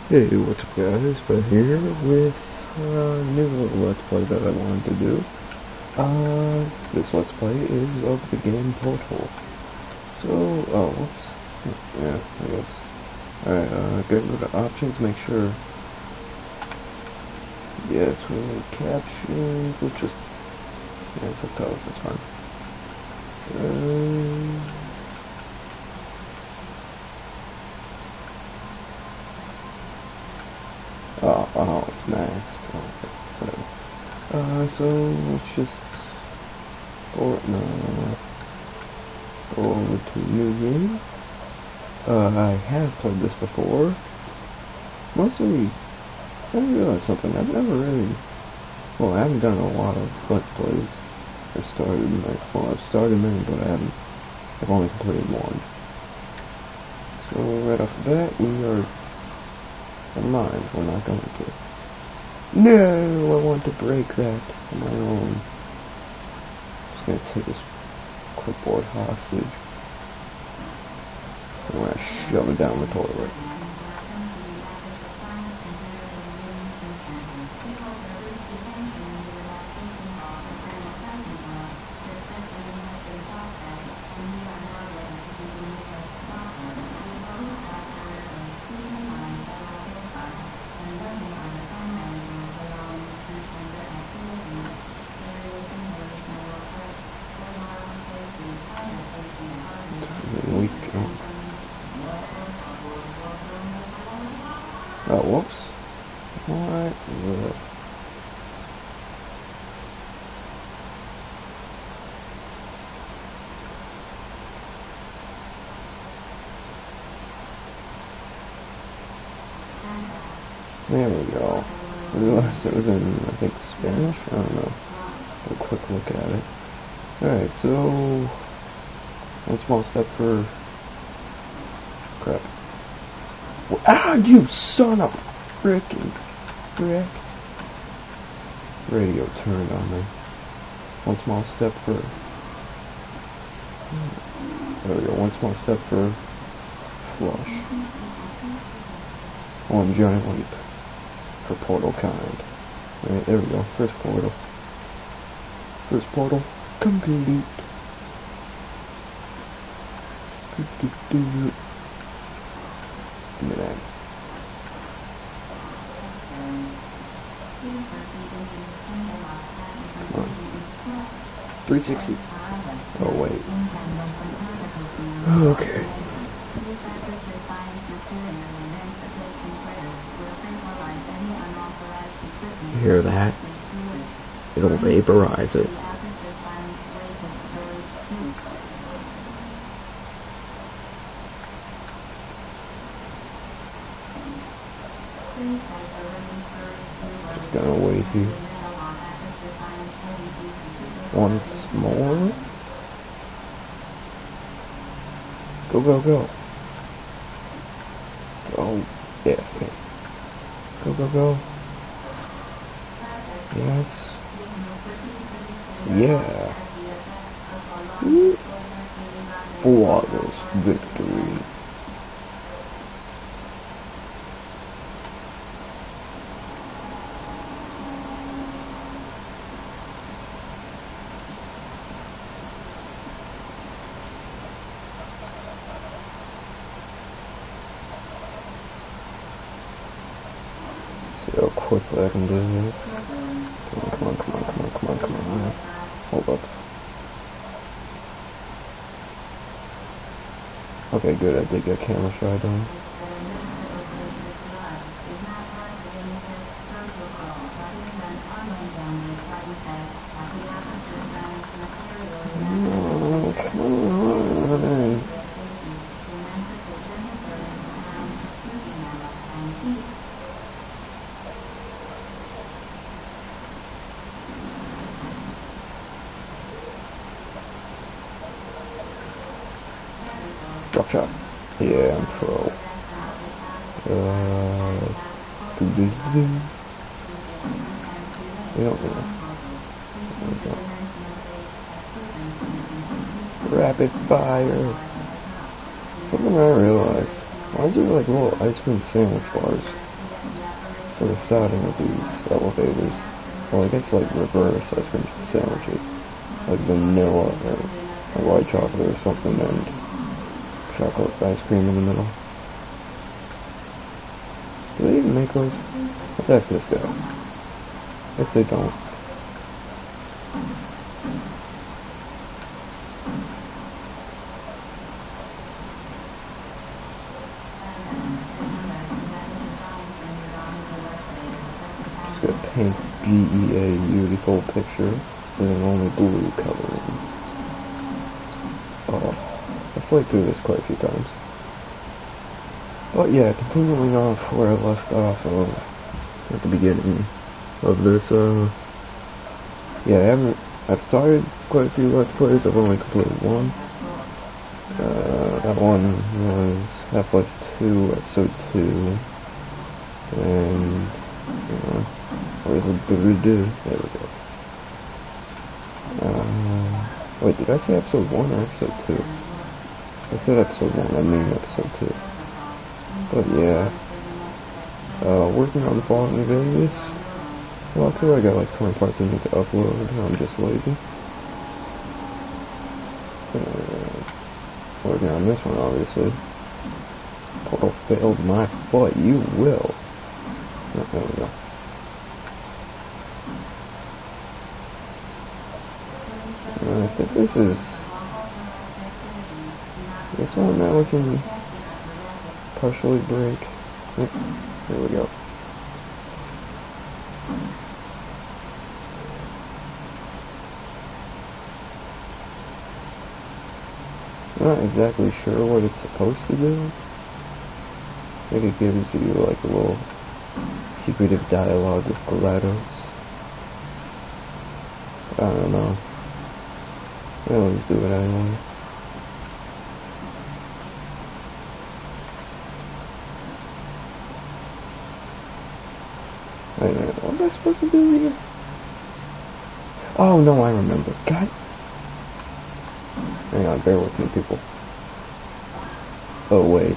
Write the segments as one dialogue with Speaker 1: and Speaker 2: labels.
Speaker 1: Hey, what's up guys, but here with a new little Let's Play that I wanted to do. This Let's Play is of the game Portal. So, oh, whoops. Yeah, I guess. Alright, go to the options, make sure. Yes, we need captions, let's just, yeah, subtitles, that's fine. Oh, it's maxed. Oh, okay, whatever. So let's just go over to new game. I have played this before. Mostly, I realized something. I've never really, well, I haven't done a lot of Let's Plays. I've started many, but I've only completed one. So right off the bat, we are, never mind, we're not going to. No, I want to break that on my own. Just gonna take this clipboard hostage. I'm gonna shove it down the toilet. We jump. Oh, whoops. What the... There we go. I realized it was in, I think, Spanish? I don't know. A quick look at it. Alright, so... one small step for... crap. Ah, you son of frickin' frick. Radio turned on me. One small step for... there we go, one small step for... flush. One giant leap for portal kind. Alright, there we go. First portal. First portal complete. Give me that. Come on. 360. Oh wait. Okay. You hear that? It'll vaporize it. Just gonna wait here. Once more. Go, go, go. Oh, yeah, okay. Go, go, go. Yes. Yeah. Woo. Flawless victory. See how quickly I can do this. Come on. Hold up. Okay, good, I did get camera shy done. Oh, come on. Drop shot. Yeah, I'm pro. We don't know. Rapid fire. Something I realized. Why is there like little ice cream sandwich bars for the siding of these elevators. Well, I guess like reverse ice cream sandwiches. Like vanilla or white chocolate or something and chocolate ice cream in the middle. Do they even make those? Let's ask this guy. Guess they don't. Just gonna paint GEA beautiful picture with an only blue coloring. Oh, I've played through this quite a few times. But yeah, continuing off where I left off at the beginning of this, yeah, I've started quite a few Let's Plays. I've only completed one. That one was Half-Life 2, Episode 2, and, where's the do? There we go. Wait, did I say Episode 1 or Episode 2? I said Episode 1, I mean Episode 2. But yeah, working on the Fallout New Vegas. Well, I feel like I got like 20 parts I need to upload, I'm just lazy. Working on this one, obviously. Portal failed my butt, you will. Oh, there we go. I think this is... This one now we can partially break. Yep, there we go. Not exactly sure what it's supposed to do. I think it gives you like a little secretive dialogue with GLaDOS. I don't know. I always do it anyway. Wait a minute, what was I supposed to do here? Oh no, I remember. God. Hang on, bear with me, people. Oh wait.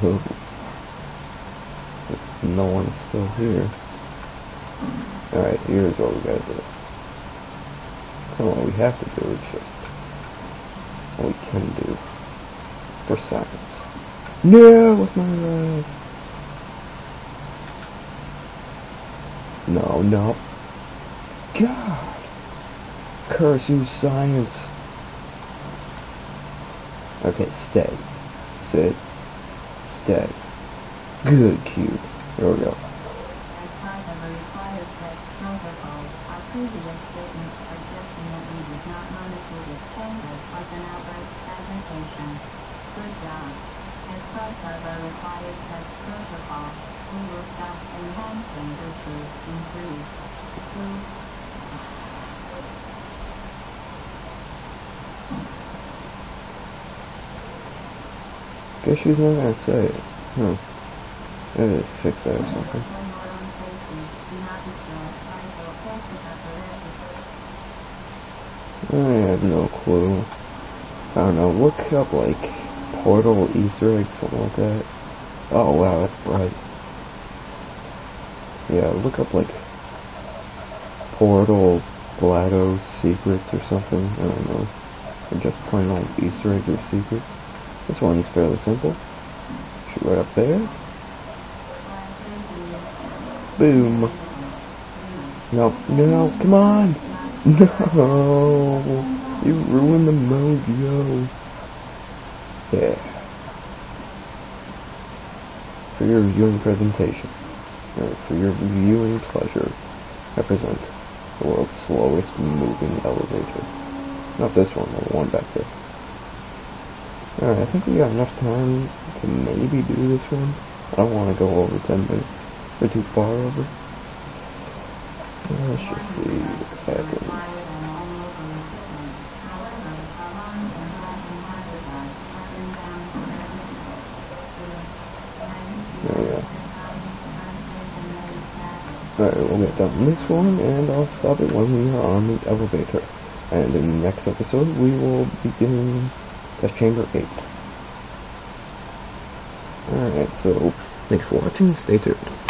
Speaker 1: No one's still here. Alright, here's what we gotta do. It's not what we have to do, it's just what we can do. For science. No, with my life. No, no. God. Curse you, science. Okay, stay. Sit. Stay. Good cube. Here we go.
Speaker 2: As part of a required test protocol, our previous statement suggesting that we did not monitor this chamber was an outburst fabrication. Good job. As part of a required test protocol, we will stop enhancing the truth in 3, 2,
Speaker 1: Guess she's not gonna say it. Maybe fix that or something. I have no clue. I don't know. Look up like Portal Easter egg, something like that. Oh wow, that's bright. Yeah, look up like Portal GLaDOS secrets or something. I don't know. Or just plain old Easter eggs or secrets. This one's fairly simple. Shoot right up there. Boom. No, no, come on! No! You ruined the mojo. Yeah. For your viewing presentation, or for your viewing pleasure, I present the world's slowest moving elevator. Not this one, the one back there. Alright, I think we got enough time to maybe do this one. I don't want to go over 10 minutes. We're too far over. Let's just see what happens. There we go. Alright, we'll get done this one, and I'll stop it when we are on the elevator. And in the next episode, we will begin Test Chamber 8. Alright, so thanks for watching, stay tuned.